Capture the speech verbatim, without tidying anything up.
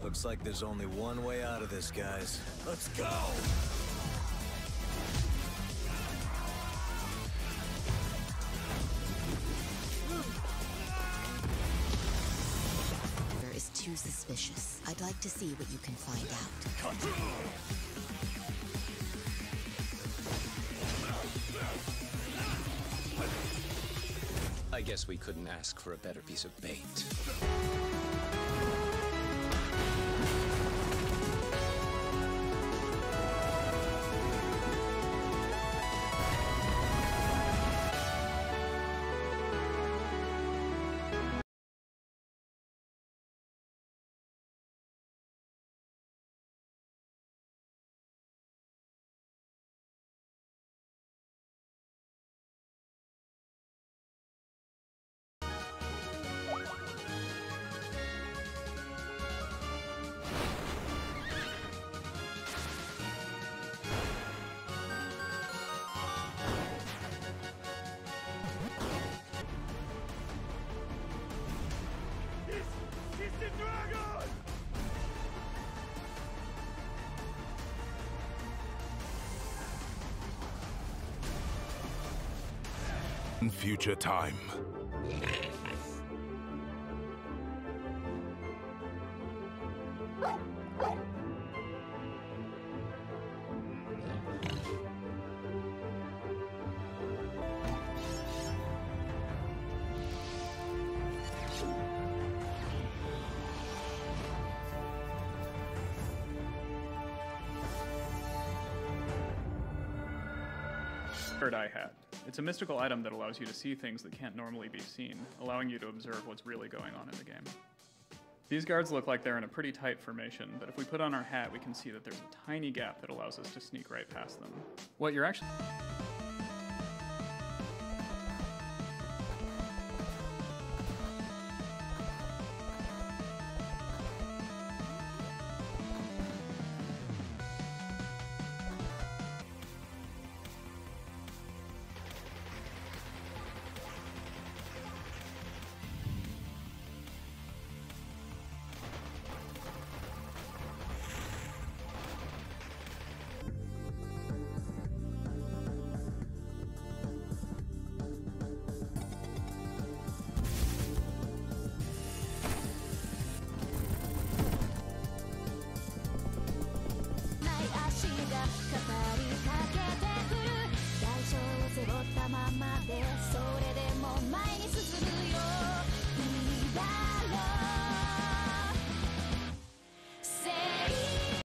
Looks like there's only one way out of this, guys. Let's go! Is too suspicious. I'd like to see what you can find out. I guess we couldn't ask for a better piece of bait. Future time. Third Eye Hat. It's a mystical item that allows you to see things that can't normally be seen, allowing you to observe what's really going on in the game. These guards look like they're in a pretty tight formation, but if we put on our hat, we can see that there's a tiny gap that allows us to sneak right past them. What you're actually